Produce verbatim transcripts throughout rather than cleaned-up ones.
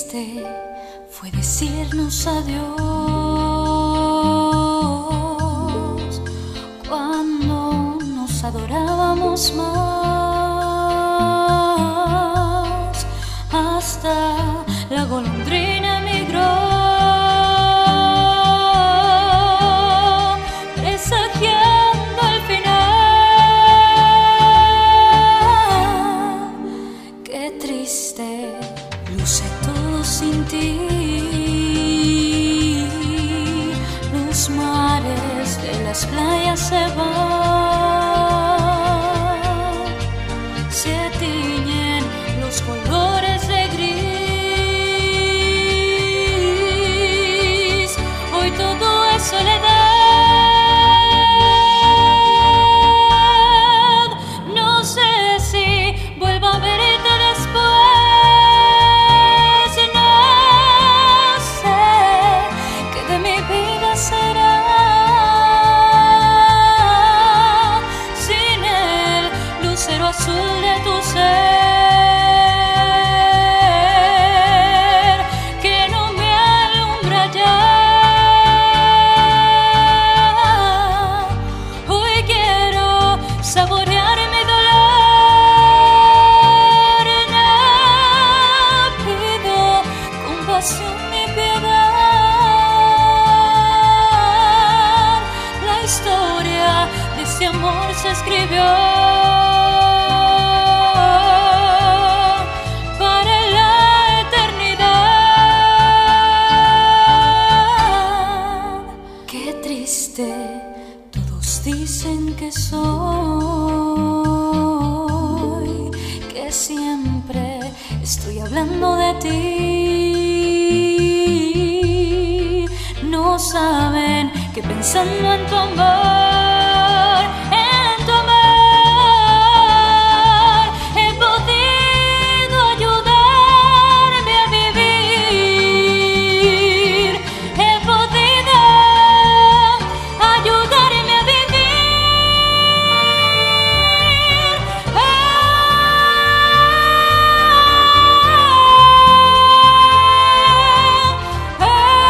triste fue decirnos adiós cuando nos adorábamos más. Hasta la golondrina emigró, presagiando el final. Qué triste luce todo sin ti. Los mares de las playas se van, se tiñen los colores de gris. Hoy todo es soledad. No sé si vuelvo a verte después. Azul de tu ser que no me alumbra ya. Hoy quiero saborear mi dolor. No pido compasión ni piedad. La historia de este amor se escribió Todos dicen que soy, que siempre estoy hablando de ti. No saben que pensando en tu amor, en tu amor, he podido ayudarme a vivir. He podido ayudarme a vivir. Ah, ah,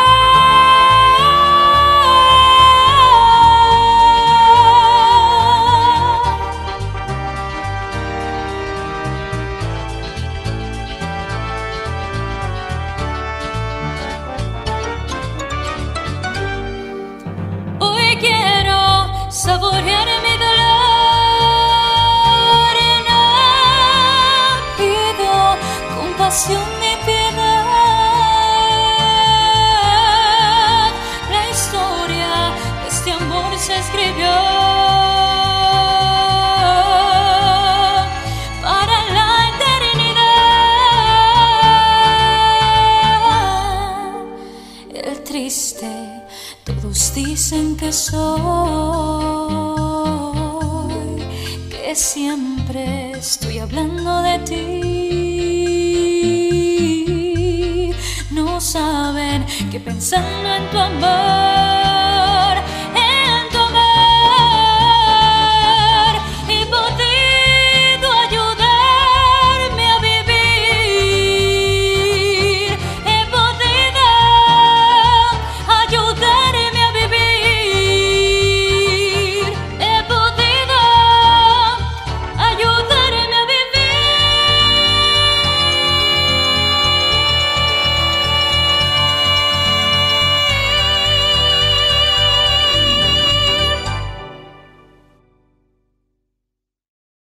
Hoy quiero saborear mi dolor. No pido compasión ni piedad. La historia de este amor se escribió para la eternidad. El triste, todos dicen que soy, que siempre estoy hablando de ti. No saben que pensando en tu amor,